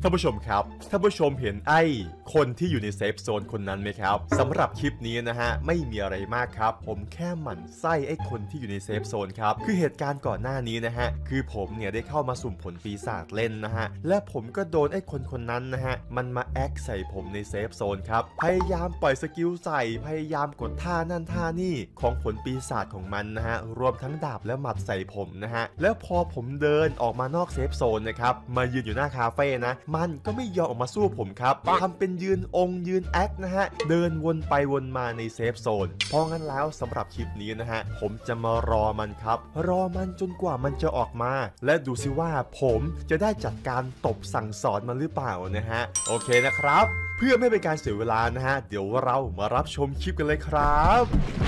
ท่านผู้ชมครับท่านผู้ชมเห็นไอ้คนที่อยู่ในเซฟโซนคนนั้นไหมครับสำหรับคลิปนี้นะฮะไม่มีอะไรมากครับผมแค่หมั่นไส้ไอ้คนที่อยู่ในเซฟโซนครับคือเหตุการณ์ก่อนหน้านี้นะฮะคือผมเนี่ยได้เข้ามาสุ่มผลปีศาจเล่นนะฮะและผมก็โดนไอ้คนนั้นนะฮะมันมาแอคใส่ผมในเซฟโซนครับพยายามปล่อยสกิลใส่พยายามกดท่านั่นท่านี่ของผลปีศาจของมันนะฮะรวมทั้งดาบและหมัดใส่ผมนะฮะแล้วพอผมเดินออกมานอกเซฟโซนนะครับมายืนอยู่หน้าคาเฟ่นะมันก็ไม่ยอมออกมาสู้ผมครับทำเป็นยืนแอคนะฮะเดินวนไปวนมาในเซฟโซนเพราะงั้นแล้วสำหรับคลิปนี้นะฮะผมจะมารอมันครับรอมันจนกว่ามันจะออกมาและดูซิว่าผมจะได้จัดการตบสั่งสอนมันหรือเปล่านะฮะโอเคนะครับเพื่อไม่เป็นการเสียเวลานะฮะเดี๋ยวเรามารับชมคลิปกันเลยครับ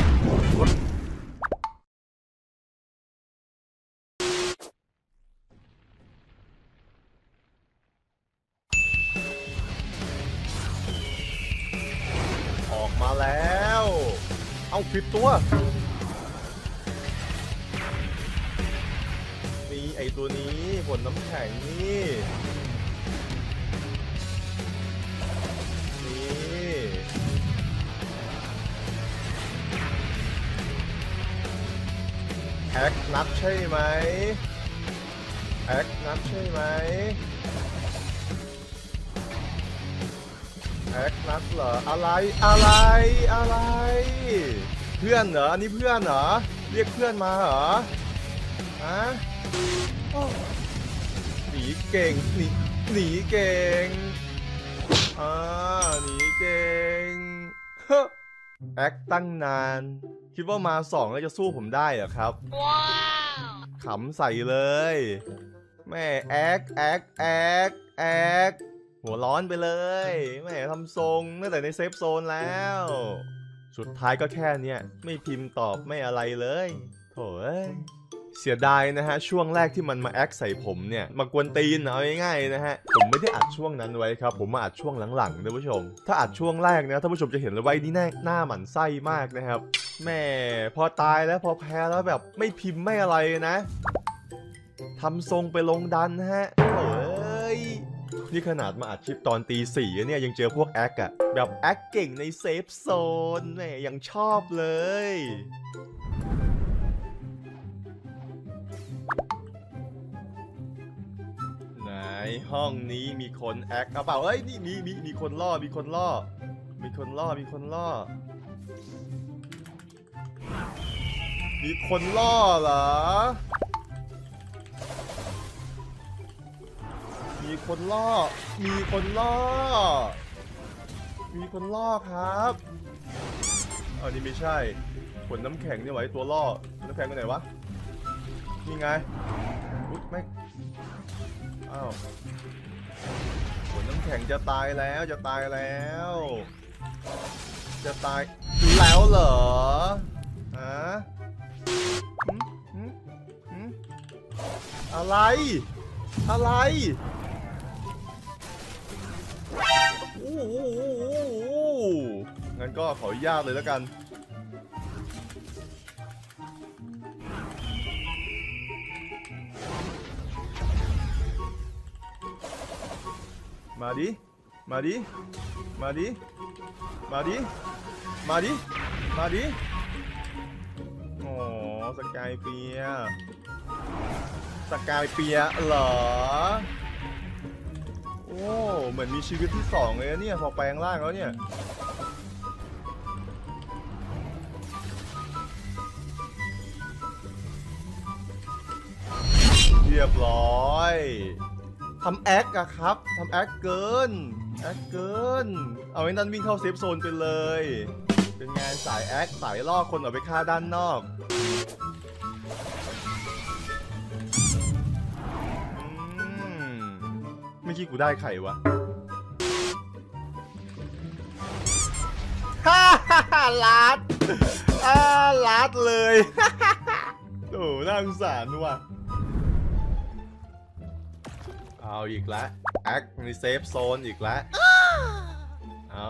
ออกมาแล้วเอาผิดตัวนี่ไอตัวนี้ผลน้ำแข็งนี่แอคนับใช่ไหมแอคนับใช่ไหมแอคนับเหรออะไรเพื่อนเหรออันนี้เพื่อนเหรอเรียกเพื่อนมาเหรอฮะหนีเก่งหนีเก่งหนีเก่งแอคตั้งนานคิดว่ามา2แล้วจะสู้ผมได้เหรอครับว้าวขำใส่เลยแม่แอคหัวร้อนไปเลยแม่ทำทรงตั้งแต่ในเซฟโซนแล้วสุดท้ายก็แค่เนี้ยไม่พิมพ์ตอบไม่อะไรเลยโถ่เสียดายนะฮะช่วงแรกที่มันมาแอคใส่ผมเนี่ยมากวนตีนเอาง่ายๆนะฮะผมไม่ได้อัดช่วงนั้นไว้ครับผมมาอัดช่วงหลังๆท่านผู้ชมถ้าอัดช่วงแรกนะท่านผู้ชมจะเห็นเลยว่านี่หน้าหมันไส้มากนะครับแม่พอตายแล้วพอแพ้แล้วแบบไม่พิมพ์ไม่อะไรนะทำทรงไปลงดันฮะนี่ขนาดมาอัดคลิปตอนตี 4เนี่ยยังเจอพวกแอคอะแบบแอคเก่งในเซฟโซนแม่ยังชอบเลยในห้องนี้มีคนแอคเปล่าเอ้ยนี่มีคนล่อมีคนล่อมีคนล่อมีคนล่อเหรอมีคนล่อครับอันนี้ไม่ใช่ผลน้ำแข็งนี่ไว้ตัวล่อน้ำแข็งไปไหนวะนี่ไงอุ๊ยไม่อ้าวผลน้ำแข็งจะตายแล้วจะตายแล้วเหรอฮะอะไรงั้นก็ขออนุญาตเลยแล้วกันมาดิโอ้สกายเปียเหรอโอ้เหมือนมีชีวิตที่2เลยเนี่ยพอแปลงร่างแล้วเนี่ยเรียบร้อยทำแอคอะครับทำแอคเกินเอาไอ้นั่นวิ่งเข้าเซฟโซนไปเลยเป็นไงสายแอคสายล่อคนออกไปฆ่าด้านนอกไม่คิดกูได้ใครวะลัดเลยโอ้น่าสงสารว่ะเอาอีกแล้วแอคในเซฟโซนอีกแล้วเอา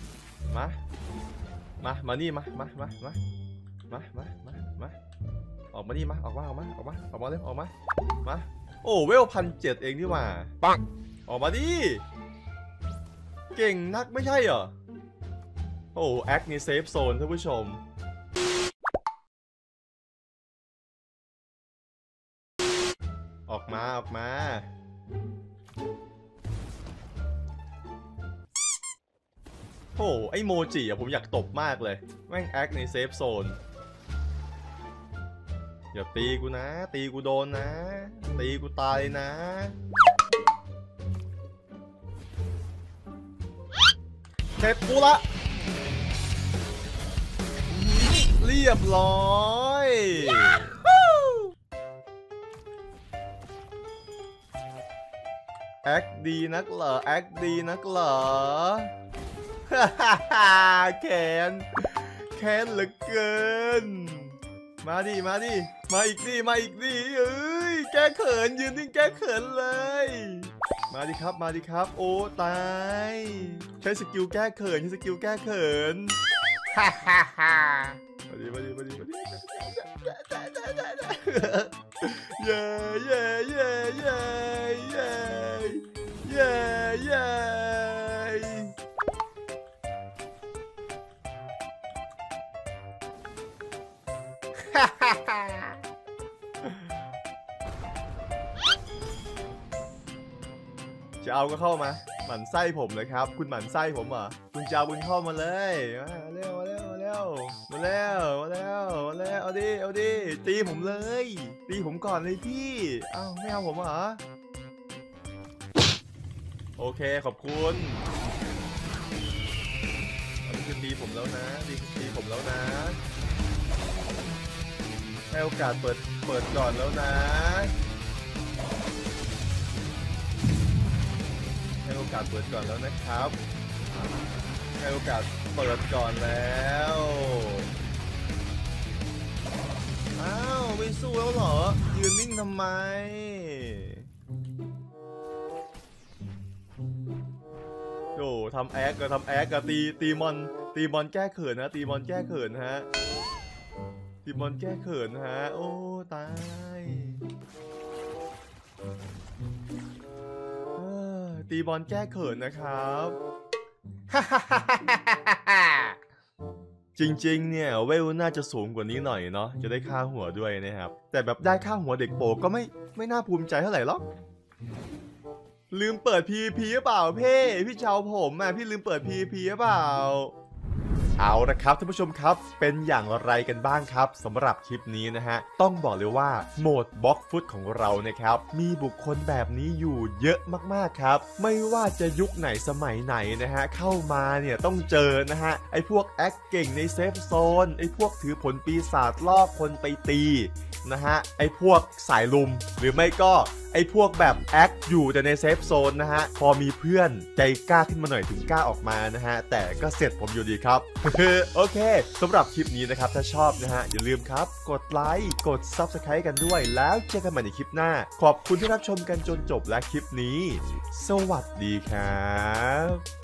มานี่มาออกมาดิมาออกมาเร็วออกมาโอ้เวล1,700เองนี่หว่าปังออกมาดิเก่งนักไม่ใช่เหรอโอ้แอคในเซฟโซนท่านผู้ชมออกมาโอ้ไอโมจิอะผมอยากตบมากเลยแม่งแอคในเซฟโซนอย่าตีกูนะตีกูโดนนะตีกูตายนะเสร็จกูละเรียบร้อยแอคดีนักเหรอแอคดีนักเหรอแค้นเหลือเกินมาดิมาอีกดิเอ้ยแก้เขินยืนนิ่งแก้เขินเลยมาดิครับโอ้ตายใช้สกิลแก้เขินมาดิเย้จะเอาก็เข้ามาหมั่นไส้ผมเลยครับคุณหมั่นไส้ผมเหรอคุณจะเอาคุณเข้ามาเลยเร็วเอาดิตีผมเลยตีผมก่อนเลยพี่เอ้าไม่เอาผมเหรอโอเคขอบคุณนี่คือตีผมแล้วนะให้โอกาสเปิดก่อนแล้วนะให้โอกาสเปิดก่อนแล้วนะครับให้โอกาสเปิดก่อนแล้วอ้าวไม่สู้แล้วเหรอยืนนิ่งทำไมโอ้ทำแอคก็ตีมอนแก้เขินนะตีมอนแก้เขินฮะโอ้ตายตีบอลแก้เขินนะครับจริงๆเนี่ยเวลน่าจะสูงกว่านี้หน่อยเนาะจะได้ค่าหัวด้วยนะครับแต่แบบได้ค่าหัวเด็กโปก็ไม่น่าภูมิใจเท่าไหร่หรอกลืมเปิด PVP หรือเปล่าพี่ชาวผมพี่ลืมเปิด PVP หรือเปล่าเอาละครับท่านผู้ชมครับเป็นอย่างไรกันบ้างครับสำหรับคลิปนี้นะฮะต้องบอกเลยว่าโหมดบล็อกฟุตของเรานะครับมีบุคคลแบบนี้อยู่เยอะมากๆครับไม่ว่าจะยุคไหนสมัยไหนนะฮะเข้ามาเนี่ยต้องเจอนะฮะไอ้พวกแอคเก่งในเซฟโซนไอ้พวกถือผลปีศาจล่อคนไปตีนะฮะไอ้พวกสายลุมหรือไม่ก็ไอ้พวกแบบแอคอยู่แต่ในเซฟโซนนะฮะพอมีเพื่อนใจกล้าขึ้นมาหน่อยถึงกล้าออกมานะฮะแต่ก็เสร็จผมอยู่ดีครับ โอเคสำหรับคลิปนี้นะครับถ้าชอบนะฮะอย่าลืมครับกดไลค์กด Subscribe กันด้วยแล้วเจอกันใหม่ในคลิปหน้าขอบคุณที่รับชมกันจนจบและคลิปนี้สวัสดีครับ